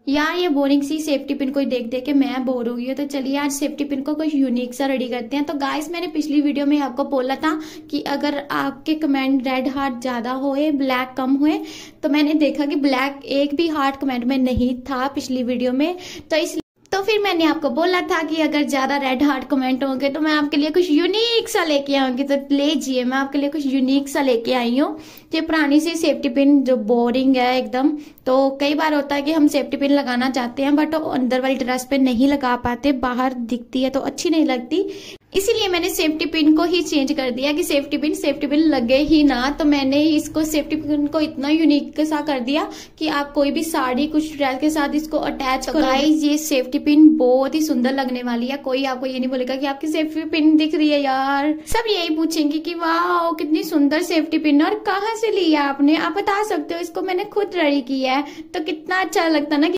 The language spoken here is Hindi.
यार ये बोरिंग सी सेफ्टी पिन को देख देख के मैं बोर हो गई हूँ। तो चलिए आज सेफ्टी पिन को कुछ यूनिक सा रेडी करते हैं। तो गाइस मैंने पिछली वीडियो में आपको बोला था कि अगर आपके कमेंट रेड हार्ट ज्यादा होए ब्लैक कम हुए, तो मैंने देखा कि ब्लैक एक भी हार्ट कमेंट में नहीं था पिछली वीडियो में। तो फिर मैंने आपको बोला था कि अगर ज्यादा रेड हार्ट कमेंट होंगे तो मैं आपके लिए कुछ यूनिक सा लेके आऊंगी। तो लीजिए मैं आपके लिए कुछ यूनिक सा लेके आई हूँ। ये पुरानी सी सेफ्टी पिन जो बोरिंग है एकदम। तो कई बार होता है कि हम सेफ्टी पिन लगाना चाहते हैं बट अंदर वाली ड्रेस पे नहीं लगा पाते, बाहर दिखती है तो अच्छी नहीं लगती। इसीलिए मैंने सेफ्टी पिन को ही चेंज कर दिया कि सेफ्टी पिन लगे ही ना। तो मैंने इसको सेफ्टी पिन को इतना यूनिक सा कर दिया कि आप कोई भी साड़ी कुछ ड्रेस के साथ इसको अटैच करो। गाइस ये सेफ्टी पिन बहुत ही सुंदर लगने वाली है। कोई आपको ये नहीं बोलेगा कि आपकी सेफ्टी पिन दिख रही है यार। सब यही पूछेंगे कि वाह कितनी सुंदर सेफ्टी पिन और कहाँ से ली है आपने। आप बता सकते हो, इसको मैंने खुद रेडी किया है। तो कितना अच्छा लगता ना।